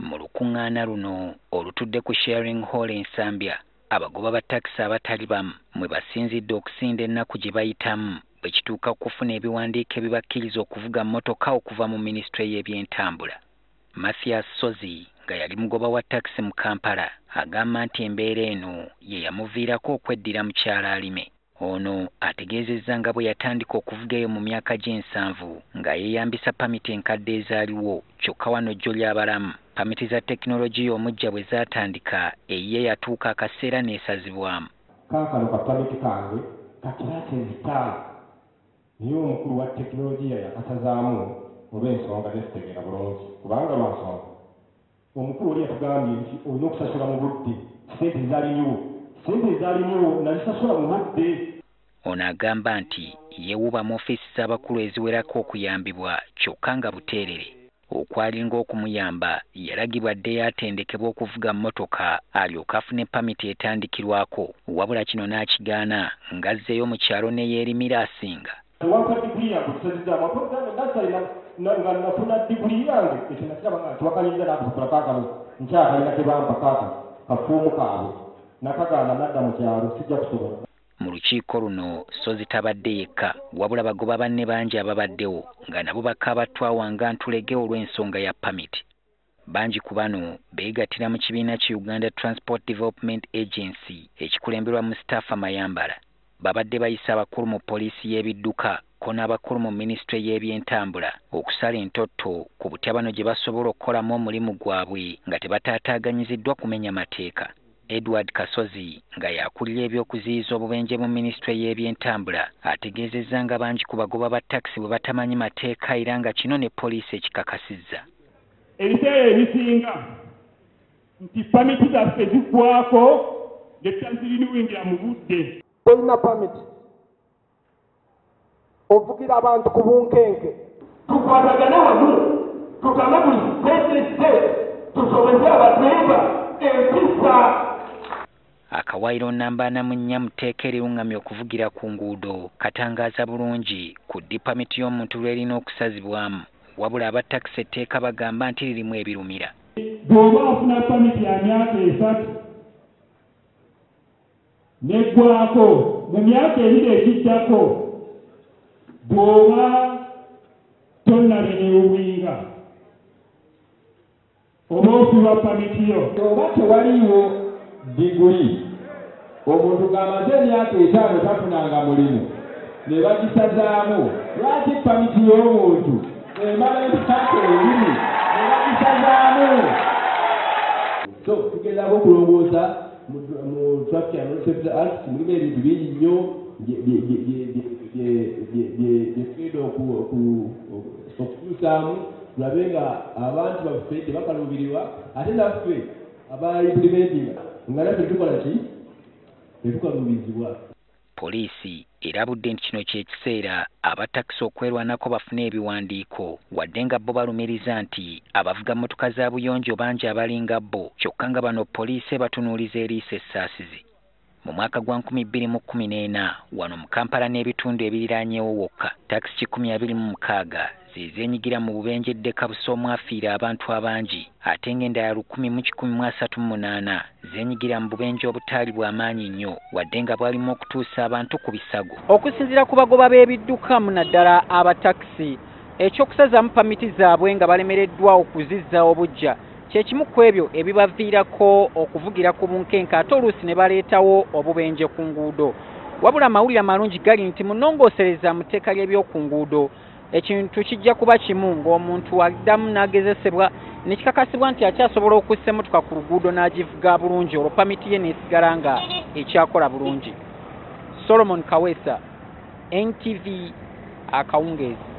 Mu lukuŋŋaana luno olutudde ku Sharing Hall Nsambya, abagoba ba takisi abatali bamu mwe basinzidde okusinda ennaku gye bayitamu bwe kituuka kufuna ebiwandiiko ebibakkiriza okuvuga mmotoka okuva mu Minisitule y'ebyentambula. Mathias Sozi nga yali mugoba wa takisi mu Kampala agamba nti embeera eno ye yamuviirako okweddira mukyala alime. Ono ategeezezza nga bwe yatandika okuvuga eyo mu myaka gy'ensanvu nga yeeyambisa pamiti enkadde ezaaliwo kyokka wano jjo ly'abalamu pamiti za tekinologiya omuggya bwe zaatandika eyiye yatuuka akaseera n'esazibwamu. Kaakano ka pamiti kange kakiraate ebitaala niye omukulu wa tekinologiya yakasazaamu olw'ensonga zesitegeera bulungi kubanga lwansonga omukulu oli yatugambye nti olina okusasula mu budde sente ezaaliwo nalizisasula mu budde. Ono agamba nti yeewuba mu ofiisi z'abakulu eziwerako okuyambibwa kyokka nga buteerere. Okwalinga okumuyamba yalagibwa addeyo atendekebwa okuvuga mmotoka alyoke afune pamiti etandikirwako, wabula kino n'akigaana ng'azzeeyo mu kyalo ne yeerimira asinga. Tewampa diguli yange kusazizza amapoza nga nafuna diguli yange ekyo nakiraba nga tiwakaliza n'akutula kaakano nkyakalina tebampa kaaka kafuumu kaabwe nakagaana nadda mu kyalo sijja kusobola. Mu lukiiko luno Sozi tabadde yekka wabula bagoba banne bangi ababaddewo nga nabo bakaabattwawa nga ntulege olw'ensonga ya pamiti. Bangi ku bano beegattira mu kibiina ki Uganda Transport Development Agency ekikulemberwa Mustafa Mayambala. Babadde bayisa abakulu mu poliisi y'ebidduka ko n'abakulu mu Minisitule y'ebyentambula okusala entotto ku butya bano gye basobola okukolamu omulimu gwabwe nga tebatataganyiziddwa kumenya mateeka. Edward Kasozi nga yakulira ebyokuziyiza obubenje mu Minisitule y'ebyentambula ategeezezza nga bangi ku bagoba ba takisi bwe batamanyi mateeka era nga kino ne poliisi ekikakasizza. Ebiseera ebisinga nti pamiti zaffe ziggwako nga tutazirinuwingira mu budde. Tolina pamiti ovugira abantu ku bunkenke. Tukwatagane wamu tugambe buli sente tusobeze abatemba empisa. Akawairo namba namunnya muteeka eriruŋŋamya okuvugira ku nguudo katangaaza bulungi ku dipamiti y'omuntu lw'erina okusazibwamu, wabula abatakisi etteeka bagamba nti lirimu ebirumira. Bw'oba ofuna pamiti ya myaka 3 neggwako mu myaka 2 egiddako bw'oba tonnabeneewinga oba ofibwa pamiti yo. Oba tewaliiwo diguli omuntu ng'amaze emyaka 5 tafunanga mulimu ne bagisazaamu lwaki pamiti y'omuntu emala emyaka 2 ne bagisazaamu. So tugezaako okulongoosa mu Traffic and Road Safety Act mulimu ebintu bingi nnyo byetugenda okukyusaamu tulabe nga abantu baffe tebakaluubirirwa ate naffe aba implementinga nga naffe tukola ki tetukaluubirizibwa. Poliisi erabudde nti kino ky'ekiseera abatakisi okwerwanako bafune ebiwandiiko wadde nga bo balumiriza nti abavuga mmotoka za buyonjo bangi abalinga bo kyokka nga bano poliisi batunuuliza eriisa essaasizi. Mu mwaka gwa 2014 wano mu Kampala n'ebitundu ebiriraanyeewo wokka takisi 126 zeenyigira mu bubenje ddeka busa omwafiira abantu abangi ate ng'endala 1038 zeenyigira mu bubenje obutaali bw'amaanyi nnyo wadde nga bwalimu okutuusa abantu ku bisago. Okusinziira ku bagoba b'ebidduka naddala abatakisi ekyokusazaamu pamiti zaabwe nga balemereddwa okuzizza obujja kyekimu ku ebyo ebibaviirako okuvugira ku bunkenke ate oluusi ne baleetawo obubenje ku nguudo. Wabula amawulire amalungi gali nti mu nnongoosereza mu tteeka ly'ebyoku nguudo ekintu kijja kuba kimu ng'omuntu addamu n'agezesebwa ne kikakasibwa nti akyasobola okussa emmotoka ku luguudo n'agivuga bulungi olwo pamiti ye n'esigala nga ekyakola bulungi. Solomon Kaweesa, NTV Akawungeezi.